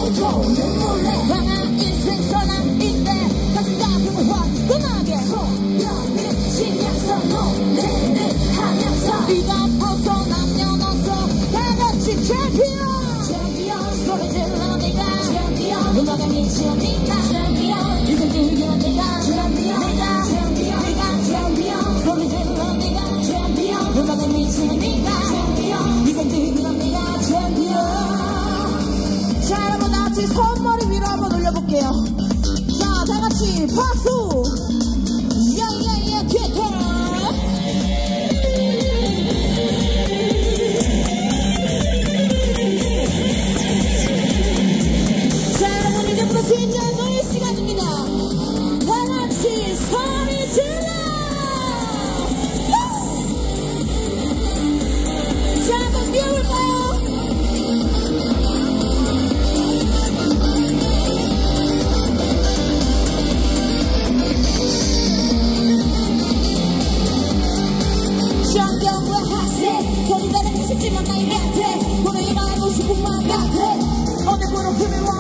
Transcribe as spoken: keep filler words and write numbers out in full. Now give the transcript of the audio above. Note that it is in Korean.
아무도 눈물에 강한 인생 선함인데 가슴 아픔을 화끈하게 소연을 지면서 노래를 하면서 네가 벗어 남녀노소 다같이 챔피언 챔피언 소리 질러 네가 챔피언 음악에 미쳐 네가 챔피언 인생 즐겨 네가 챔피언 네가 챔피언 네가 챔피언 소리 질러 네가 챔피언 음악에 미쳐 네가 챔피언 인생 즐겨 네가 챔피언. 자, 여러분 다같이 손머리 위로 한번 올려볼게요. 자, 다같이 박수. 야야야 기타. 자, 여러분 이제부터 진짜 노래 시간입니다. 다같이 소리 질러. 자, 한번 뛰어볼까요? 정경과 학생 거리다는 싶지만 나이 같아 오늘 이거 알고 싶은 맘 같아 오늘부로 품을 와